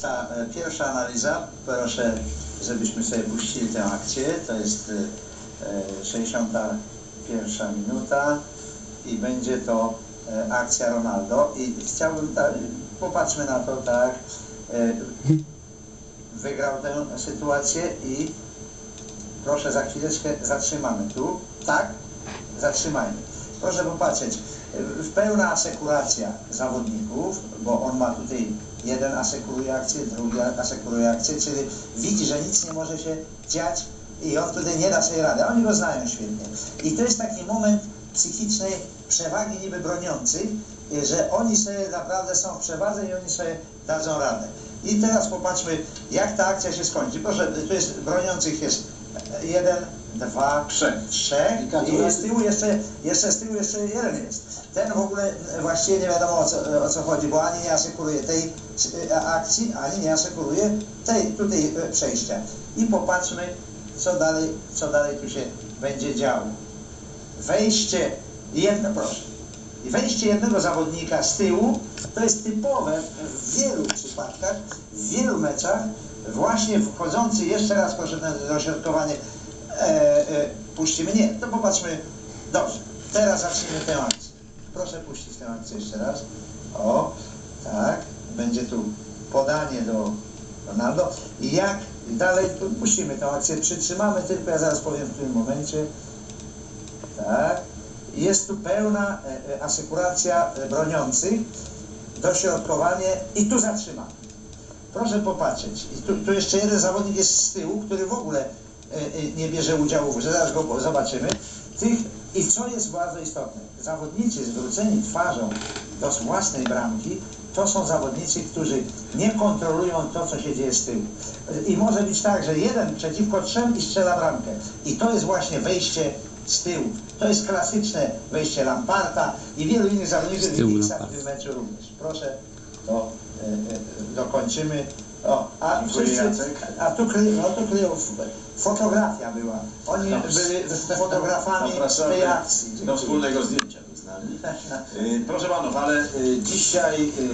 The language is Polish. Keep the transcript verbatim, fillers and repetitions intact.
ta pierwsza analiza. Proszę, żebyśmy sobie puścili tę akcję. To jest sześćdziesiąta pierwsza minuta i będzie to akcja Ronaldo. I chciałbym, tak, popatrzmy na to, tak, wygrał tę sytuację i proszę, za chwileczkę zatrzymamy tu, tak, zatrzymajmy. Proszę popatrzeć, pełna asekuracja zawodników, bo on ma tutaj, jeden asekuruje akcję, drugi asekuruje akcję, czyli widzi, że nic nie może się dziać i on tutaj nie da sobie rady, a oni go znają świetnie. I to jest taki moment psychicznej przewagi niby broniących, że oni sobie naprawdę są w przewadze i oni sobie dadzą radę. I teraz popatrzmy, jak ta akcja się skończy. Proszę, tu jest broniących jest jeden, dwa, trzech, trzech i z tyłu jeszcze, jeszcze z tyłu jeszcze jeden jest. Ten w ogóle właściwie nie wiadomo o co, o co chodzi, bo ani nie asekuruje tej akcji, ani nie asekuruje tej tutaj przejścia. I popatrzmy, co dalej, co dalej tu się będzie działo. Wejście jedno, proszę. I wejście jednego zawodnika z tyłu to jest typowe w wielu przypadkach, w wielu meczach, właśnie wchodzący, jeszcze raz proszę na dośrodkowanie, e, e, puścimy, nie, to popatrzmy, dobrze, teraz zacznijmy tę akcję. Proszę puścić tę akcję jeszcze raz, o, tak, będzie tu podanie do Ronaldo i jak dalej, puścimy tę akcję, przytrzymamy tylko, ja zaraz powiem w tym momencie, tak. Jest tu pełna e, asekuracja broniących, dośrodkowanie i tu zatrzymamy. Proszę popatrzeć. I tu, tu jeszcze jeden zawodnik jest z tyłu, który w ogóle e, e, nie bierze udziału, że zaraz go zobaczymy. Tych, I co jest bardzo istotne, zawodnicy zwróceni twarzą do własnej bramki, to są zawodnicy, którzy nie kontrolują to, co się dzieje z tyłu. I może być tak, że jeden przeciwko trzem i strzela bramkę. I to jest właśnie wejście z tyłu. To jest klasyczne wejście Lamparta i wielu innych zawodników w tym meczu również. Proszę, to e, e, dokończymy. O, a, wszyscy, a tu, no, tu kryją, fotografia była. Oni byli fotografami tej akcji. Do wspólnego zdjęcia z nami. Proszę panów, ale dzisiaj